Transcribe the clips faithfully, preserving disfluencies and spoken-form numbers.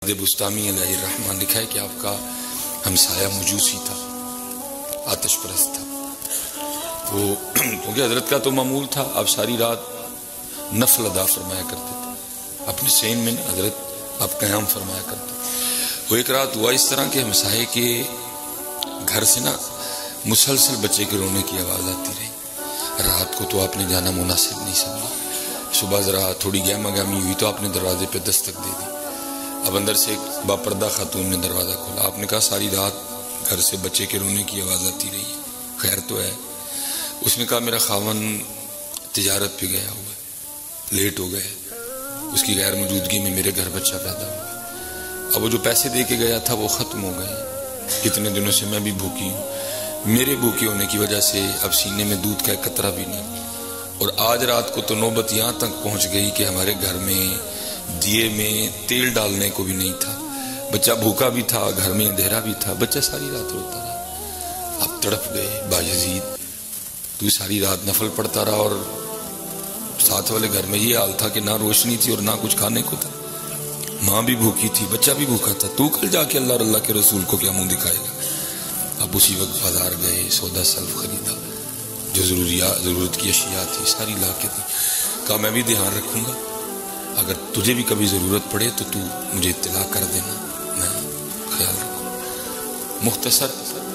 بستامی علیہ الرحمہ لکھا ہے کہ آپ کا ہمسایہ مجوسی تھا، آتش پرست تھا. وہ کیونکہ حضرت کا تو معمول تھا آپ ساری رات نفل ادا فرمایا کرتے تھے، اپنے سین میں حضرت آپ قیام فرمایا کرتے. وہ ایک رات ہوا اس طرح کہ ہمسائے کے گھر سے نا مسلسل بچے کے رونے کی آواز آتی رہی. رات کو تو آپ نے جانا مناسب نہیں سمجھا. صبح ذرا تھوڑی گہما گہمی ہوئی تو آپ نے دروازے پہ دستک دے دی. اب اندر سے ایک باپردہ خاتون نے دروازہ کھولا. آپ نے کہا ساری رات گھر سے بچے کے رونے کی آواز آتی رہی ہے، خیر تو ہے؟ اس نے کہا میرا خاون تجارت پہ گیا ہوا ہے، لیٹ ہو گئے، اس کی غیر موجودگی میں میرے گھر بچہ پیدا ہوا. اب وہ جو پیسے دے کے گیا تھا وہ ختم ہو گئے. کتنے دنوں سے میں بھی بھوکی ہوں. میرے بھوکے ہونے کی وجہ سے اب سینے میں دودھ کا ایک قطرہ بھی نہیں. اور آج رات کو تو نوبت یہاں تک پہنچ گئی کہ ہمارے گھر میں دیے میں تیل ڈالنے کو بھی نہیں تھا. بچہ بھوکا بھی تھا، گھر میں اندھیرا بھی تھا. بچہ ساری رات روتا رہا. اب تڑپ گئے. بایزید تو ساری رات نفل پڑھتا رہا اور ساتھ والے گھر میں یہ حال تھا کہ نہ روشنی تھی اور نہ کچھ کھانے کو تھا. ماں بھی بھوکی تھی، بچہ بھی بھوکا تھا. تو کل جا کے اللہ اور اللہ کے رسول کو کیا منہ دکھائے گا؟ اب اسی وقت بازار گئے، سودا سلف خریدا، جو ضروریات ضرورت کی اشیاء تھی ساری لا کے دی. کہا میں بھی دھیان رکھوں گا، اگر تجھے بھی کبھی ضرورت پڑے تو تو مجھے اطلاع کر دینا، میں خیال رکھوں. مختصر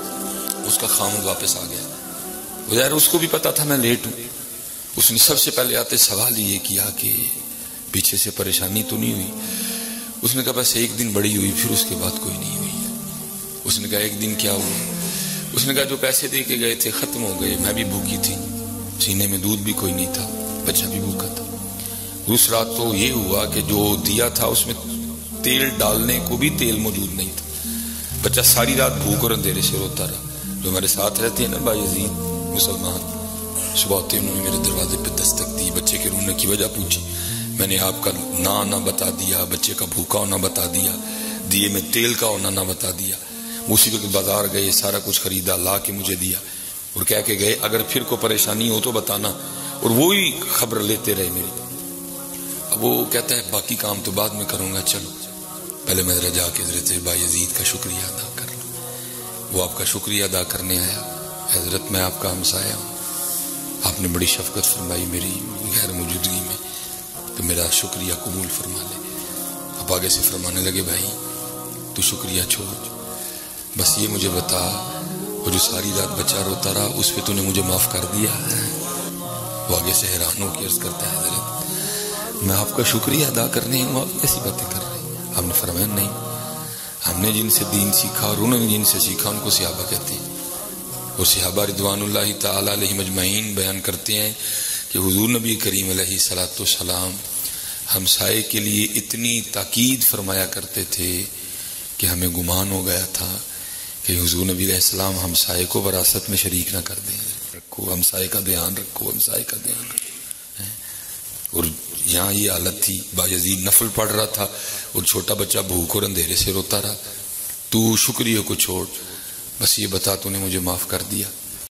اس کا خامد واپس آ گیا. ظاہر اس کو بھی پتا تھا میں لیٹ ہوں. اس نے سب سے پہلے آتے سوال یہ کیا کہ پیچھے سے پریشانی تو نہیں ہوئی؟ اس نے کہا بس ایک دن بڑی ہوئی، پھر اس کے بعد کوئی نہیں ہوئی. اس نے کہا ایک دن کیا ہوا؟ اس نے کہا جو پیسے دے کے گئے تھے ختم ہو گئے، میں بھی بھوکی تھی، سینے میں دودھ بھی کوئی نہیں تھا، بچہ بھی بھوکا تھا. اس رات تو یہ ہوا کہ جو دیا تھا اس میں تیل ڈالنے کو بھی تیل موجود نہیں تھا. بچہ ساری رات بھوک اور اندھیرے سے روتا رہا. جو ہمارے ساتھ رہتے ہیں نا بایزید مسلمان، صبح ہوتے انہوں نے میرے دروازے پہ دستک دی، بچے کے رونے کی وجہ پوچھی. میں نے آپ کا نہ آنا بتا دیا، بچے کا بھوکا ہونا بتا دیا، دیے میں تیل کا ہونا نہ بتا دیا. اسی وقت بازار گئے، سارا کچھ خریدا، لا کے مجھے دیا اور کہہ کے گئے اگر پھر کوئی پریشانی ہو تو بتانا. اور وہی خبر لیتے رہے میری. اب وہ کہتا ہے باقی کام تو بعد میں کروں گا، چلو پہلے میں ذرا جا کے حضرت بایزید کا شکریہ ادا کر لوں. وہ آپ کا شکریہ ادا کرنے آیا. حضرت میں آپ کا ہمسایہ ہوں، آپ نے بڑی شفقت فرمائی میری غیر موجودگی میں، تو میرا شکریہ قبول فرما لے. اب آگے سے فرمانے لگے بھائی تو شکریہ چھوڑ، بس یہ مجھے بتا وہ جو ساری رات بچہ روتا رہا اس پہ تو نے مجھے معاف کر دیا؟ وہ آگے سے حیران ہو کے عرض کرتا ہے حضرت میں آپ کا شکریہ ادا کرنے ہوں، آپ کیسی باتیں کر رہے ہیں؟ ہم نے فرمایا نہیں، ہم نے جن سے دین سیکھا اور انہوں نے جن سے سیکھا ان کو صحابہ کہتے ہیں. اور صحابہ رضوان اللہ تعالی علیہم اجمعین بیان کرتے ہیں کہ حضور نبی کریم علیہ الصلوۃ والسلام ہمسائے کے لیے اتنی تاکید فرمایا کرتے تھے کہ ہمیں گمان ہو گیا تھا کہ حضور نبی علیہ السلام ہمسائے کو وراثت میں شریک نہ کر دیں. رکھو ہمسائے کا دھیان رکھو، ہمسائے کا دھیان رکھو. اور یہاں یہ حالت تھی، بایزید نفل پڑھ رہا تھا اور چھوٹا بچہ بھوک اور اندھیرے سے روتا رہا. تو شکریہ کو چھوڑ، بس یہ بتا تو نے مجھے معاف کر دیا.